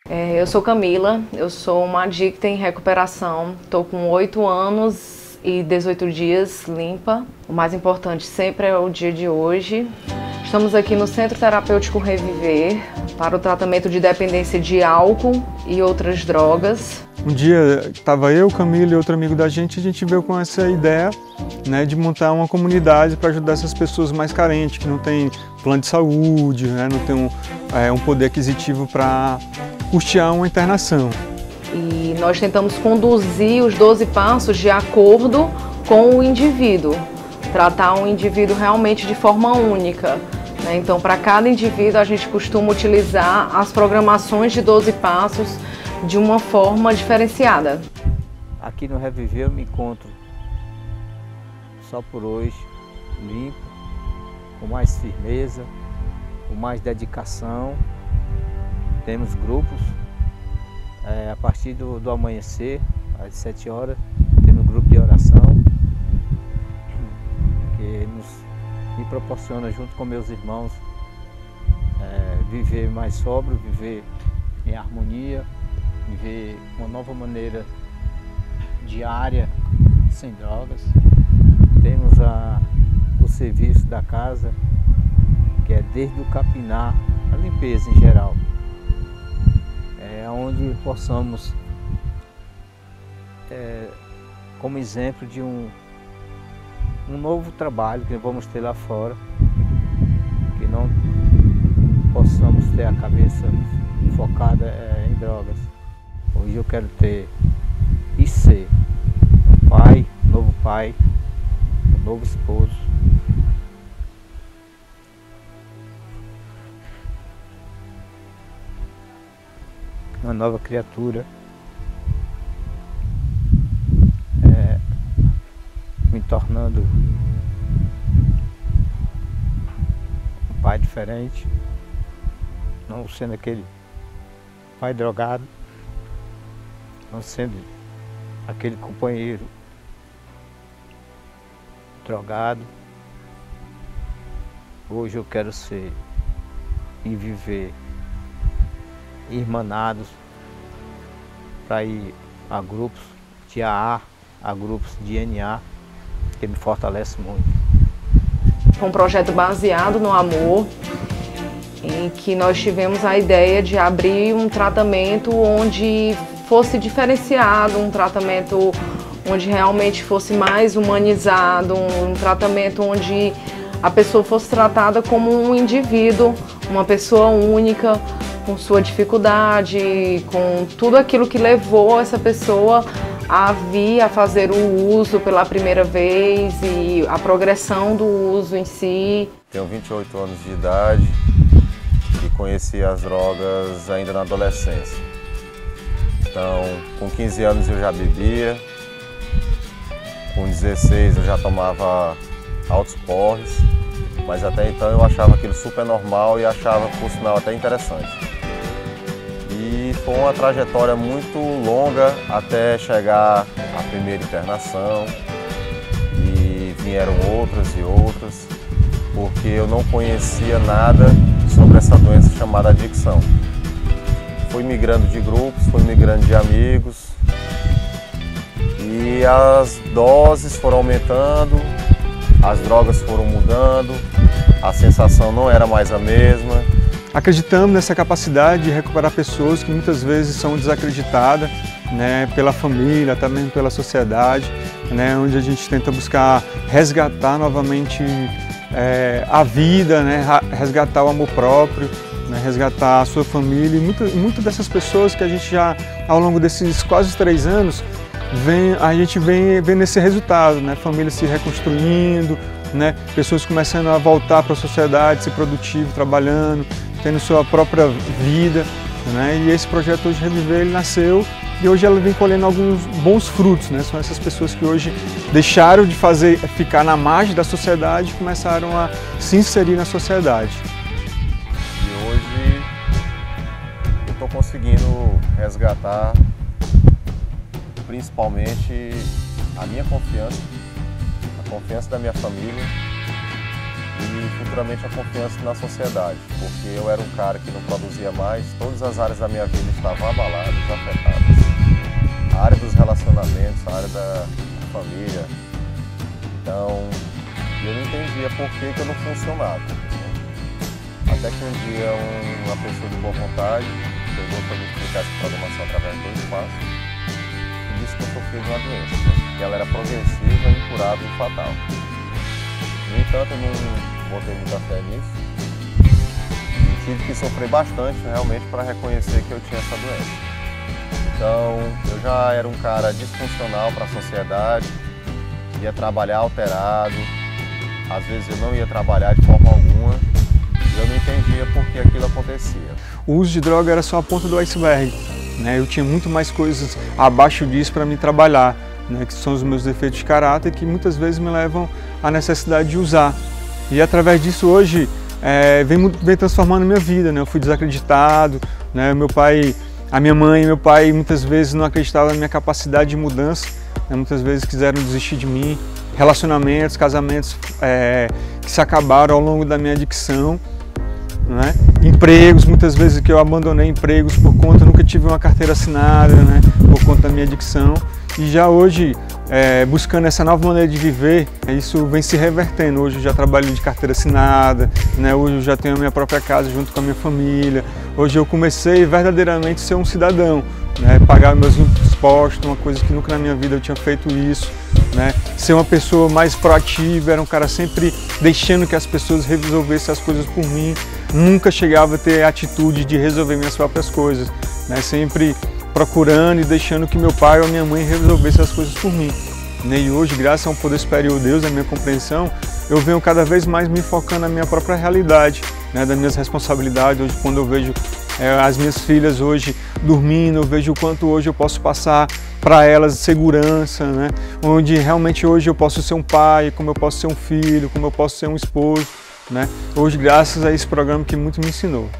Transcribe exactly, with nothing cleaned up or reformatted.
É, eu sou Camila, eu sou uma adicta em recuperação, estou com oito anos e dezoito dias limpa. O mais importante sempre é o dia de hoje. Estamos aqui no Centro Terapêutico Reviver para o tratamento de dependência de álcool e outras drogas. Um dia estava eu, Camila e outro amigo da gente, a gente veio com essa ideia, né, de montar uma comunidade para ajudar essas pessoas mais carentes, que não tem plano de saúde, né, não tem um, é, um poder aquisitivo para custear uma internação. E nós tentamos conduzir os doze passos de acordo com o indivíduo, tratar um indivíduo realmente de forma única. Né? Então, para cada indivíduo, a gente costuma utilizar as programações de doze passos de uma forma diferenciada. Aqui no Reviver eu me encontro só por hoje, limpo, com mais firmeza, com mais dedicação. Temos grupos, é, a partir do, do amanhecer, às sete horas, temos um grupo de oração que nos, me proporciona, junto com meus irmãos, é, viver mais sóbrio, viver em harmonia, viver uma nova maneira diária, sem drogas. Temos a, o serviço da casa, que é desde o capinar, a limpeza em geral. É onde possamos, é, como exemplo de um, um novo trabalho que vamos ter lá fora, que não possamos ter a cabeça focada é, em drogas. Hoje eu quero ter e ser um pai, um novo pai, um novo esposo. Uma nova criatura. É, me tornando um pai diferente, não sendo aquele pai drogado, não sendo aquele companheiro drogado. Hoje eu quero ser e viver irmanados para ir a grupos de A A, a grupos de N A, que me fortalece muito. Foi um projeto baseado no amor, em que nós tivemos a ideia de abrir um tratamento onde fosse diferenciado, um tratamento onde realmente fosse mais humanizado, um tratamento onde a pessoa fosse tratada como um indivíduo, uma pessoa única, com sua dificuldade, com tudo aquilo que levou essa pessoa a vir a fazer o uso pela primeira vez e a progressão do uso em si. Tenho vinte e oito anos de idade e conheci as drogas ainda na adolescência. Então, com quinze anos eu já bebia, com dezesseis eu já tomava altos porres, mas até então eu achava aquilo super normal e achava, por sinal, até interessante. E foi uma trajetória muito longa até chegar à primeira internação, e vieram outras e outras, porque eu não conhecia nada sobre essa doença chamada adicção. Fui migrando de grupos, fui migrando de amigos, e as doses foram aumentando, as drogas foram mudando, a sensação não era mais a mesma. Acreditamos nessa capacidade de recuperar pessoas que muitas vezes são desacreditadas, né, pela família, também pela sociedade, né, onde a gente tenta buscar resgatar novamente é, a vida, né, resgatar o amor próprio, né, resgatar a sua família. E muitas muita dessas pessoas que a gente já, ao longo desses quase três anos, vem, a gente vem vendo esse resultado, né, família se reconstruindo, né, pessoas começando a voltar para a sociedade, ser produtivo, trabalhando, tendo sua própria vida, né? E esse projeto hoje Reviver, ele nasceu e hoje ela vem colhendo alguns bons frutos, né? São essas pessoas que hoje deixaram de fazer, ficar na margem da sociedade e começaram a se inserir na sociedade. E hoje eu estou conseguindo resgatar principalmente a minha confiança, a confiança da minha família e futuramente a confiança na sociedade, porque eu era um cara que não produzia mais, todas as áreas da minha vida estavam abaladas, afetadas. A área dos relacionamentos, a área da família. Então, eu não entendia por que, que eu não funcionava. Até que um dia uma pessoa de boa vontade pegou para me explicar essa programação através do espaço e disse que eu sofria de uma doença, né? Que ela era progressiva, incurável e fatal. No entanto, eu não botei muita fé nisso e tive que sofrer bastante realmente para reconhecer que eu tinha essa doença. Então, eu já era um cara disfuncional para a sociedade, ia trabalhar alterado, às vezes eu não ia trabalhar de forma alguma e eu não entendia por que aquilo acontecia. O uso de droga era só a ponta do iceberg, né? Eu tinha muito mais coisas abaixo disso para me trabalhar, né? Que são os meus defeitos de caráter que muitas vezes me levam à necessidade de usar. E através disso hoje é, vem, vem transformando a minha vida, né? Eu fui desacreditado, né? Meu pai, a minha mãe e meu pai muitas vezes não acreditavam na minha capacidade de mudança, né? Muitas vezes quiseram desistir de mim. Relacionamentos, casamentos é, que se acabaram ao longo da minha adicção, né? Empregos, muitas vezes que eu abandonei empregos por conta, nunca tive uma carteira assinada, né? Por conta da minha adicção. E já hoje, é, buscando essa nova maneira de viver, isso vem se revertendo. Hoje eu já trabalho de carteira assinada, né? Hoje eu já tenho a minha própria casa junto com a minha família. Hoje eu comecei verdadeiramente a ser um cidadão, né? Pagar meus impostos, uma coisa que nunca na minha vida eu tinha feito isso, né? Ser uma pessoa mais proativa, era um cara sempre deixando que as pessoas resolvessem as coisas por mim. Nunca chegava a ter a atitude de resolver minhas próprias coisas, né? Sempre procurando e deixando que meu pai ou minha mãe resolvessem as coisas por mim. E hoje, graças a um poder superior de Deus, a minha compreensão, eu venho cada vez mais me focando na minha própria realidade, né? Das minhas responsabilidades. Hoje, quando eu vejo é, as minhas filhas hoje dormindo, eu vejo o quanto hoje eu posso passar para elas segurança, né? Onde realmente hoje eu posso ser um pai, como eu posso ser um filho, como eu posso ser um esposo, né? Hoje, graças a esse programa que muito me ensinou.